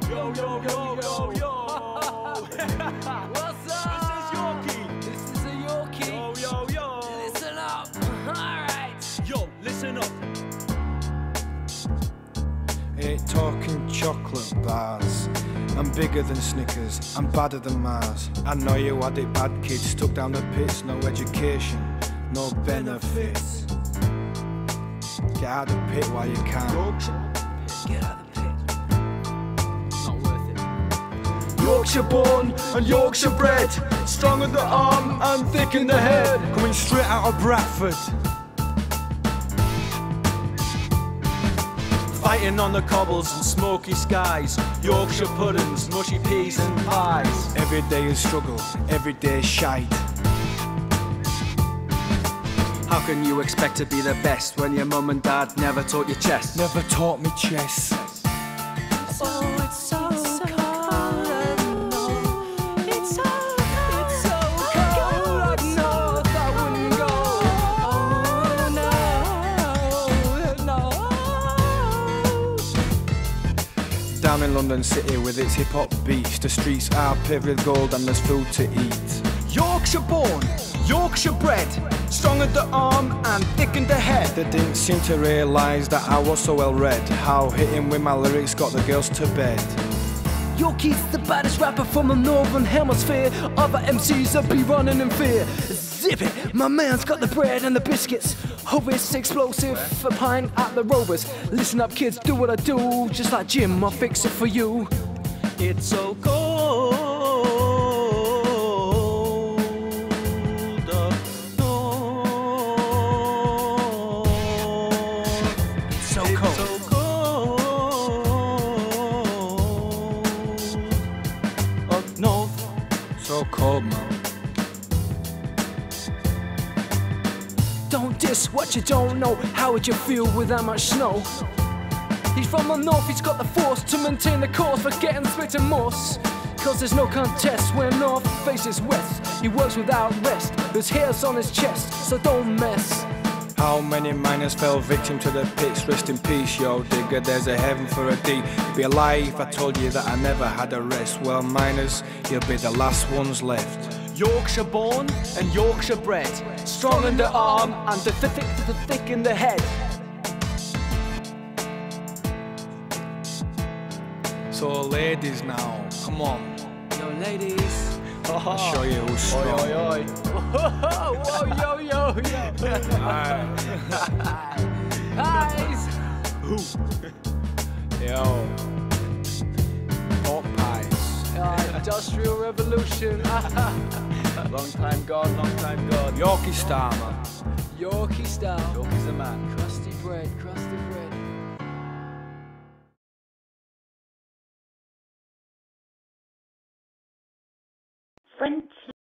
Yo, yo, yo, yo, yo. What's up? This is Yorkie. This is a Yorkie. Yo, yo, yo. Listen up. Alright. Yo, listen up. Ain't talking chocolate bars. I'm bigger than Snickers, I'm badder than Mars. I know you had it bad, kids stuck down the pits. No education, no benefits. Get out of the pit while you can. Get out of the pit. Not worth it. Yorkshire born and Yorkshire bred, strong at the arm and thick in the head. Coming straight out of Bradford, Fighting on the cobbles and smoky skies. Yorkshire puddings, mushy peas and pies. every day is struggle, every day is shite. How can you expect to be the best when your mum and dad never taught you chess? Never taught me chess. Oh, it's so cold up north. It's so cold up north. I wouldn't go. Oh, no. Down in London City with its hip-hop beats, the streets are paved with gold and there's food to eat. Yorkshire born, Yorkshire bred, strong at the arm and thick in the head. They didn't seem to realise that I was so well read, how hitting with my lyrics got the girls to bed. Yorkie's the baddest rapper from the northern hemisphere. Other MCs will be running in fear. Zip it, my man's got the bread and the biscuits. Hovis explosive, a pint at the Rovers. Listen up kids, do what I do, just like Jim, I'll fix it for you. It's so cold up north. It's so It's cold. so cold up north. So cold, man. Don't diss what you don't know. How would you feel with that much snow? He's from the north, he's got the force to maintain the course, forgetting spit and moss. Cause there's no contest when north faces west. He works without rest, there's hairs on his chest, so don't mess. How many miners fell victim to the pits? Rest in peace, yo digger, there's a heaven for a D. It'd be a lie if I told you that I never had a rest. Well, miners, you'll be the last ones left. Yorkshire born and Yorkshire bred, strong in the arm and the thick in the head. So ladies now, come on, Yo ladies. I'll show you who's strong. Oi, oi, oi. Whoa, yo, yo, yo. Alright. Guys. Yo, pork pies, Industrial revolution. Long time gone, long time gone. Yorkie star, man. Yorkie style. Yorkie's the man. Crusty bread, crusty bread. French